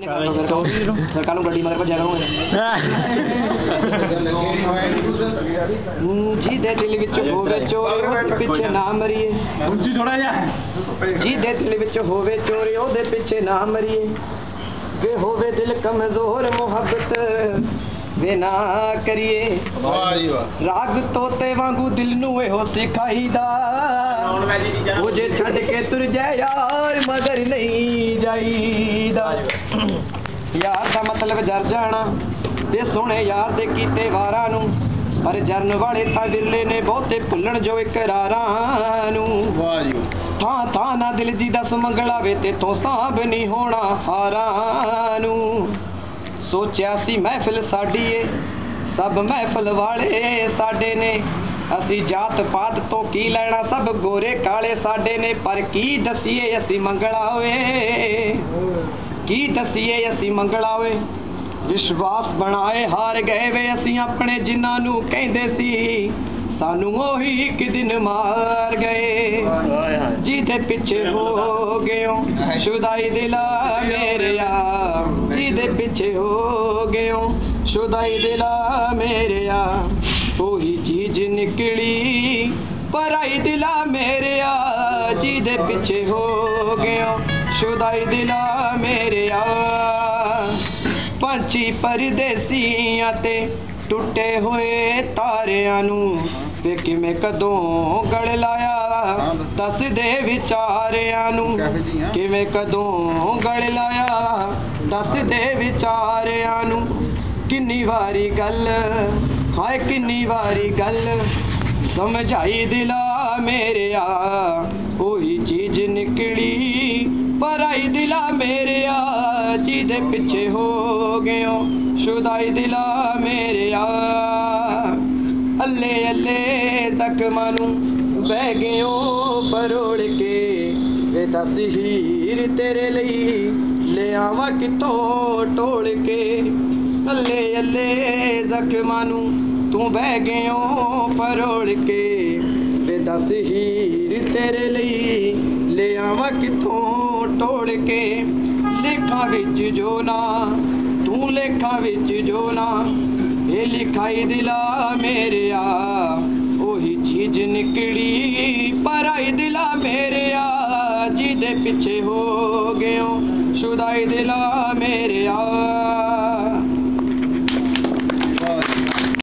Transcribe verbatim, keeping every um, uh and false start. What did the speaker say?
सरकार गड्डी मगर भजा करूंगा जी दे दिल विच होवे चोरी पिछे ना मरिए ਉੱਚੀ ਥੋੜਾ ਜਿਹਾ जी दे दिल विच होवे चोरी ओदे पिछे ना मरिए वे होवे दिल कमजोर मुहब्बत वे ना करिए राग तोते वांगू दिल नू एहो सिखाईदा वो जे छड़ के तुर जाए यार मगर नहीं जाईदा यार दा मतलब जर जाना ते सोने यार दे कीते वारां नू पर जरन वाले तां विरले ने बहुते भुल्लण जो इकरारां नू थां थां ना दिल दी दस मंगला वे तेथों साब नहीं होना हारां नू सोचिया सी महफिल साडी ए सब महफिल वाले साडे ने असी जात पात तो की लेना सब गोरे काले साडे ने पर की दसीए असी मंगला होए की दसीए असी मंगला होए विश्वास बनाए हार गए वे असी अपने जिन्हां नू कहंदे सी सानू ओही एक दिन मार गए जिदे पिछे हो गयो शुदाई दिला मेरे आ जिदे पिछे हो गयो शुदाई दिला मेरे आ ओही चीज निकली पराई दिला मेरे आ जिदे पिछे हो गयो शुदाई दिला मेरे आ पंछी परदेसियां ते टुटे हुए तारियां नू वे किवें कदों गल लाया दस दे विचारियां नू किवें कदों गल लाया दस दे विचारियां नू किन्नी वारी गल हाय किन्नी वारी गल समझाई दिला मेरे आ ओही चीज निकली पराई दिला मेरे आ जिदे पिछे हो गयो शुदाई दिला मेरे आ अल्ले अल्ले जख्मां नू बह गयो फरोड़ के वे दस हीर तेरे लई ले आवां कितों टोल के अल्ले अल्ले जख्मां नू तू बह गयो फरोड़ के वे दस हीर तेरे लई ले आवां कितों टोल के लेखा विच जो ना तू लेखा विच जो ना ये लिखाई दिला मेरे आ ओही चीज निकली पराई दिला मेरे आ जिदे पिछे हो गयो शुदाई दिला मेरे आ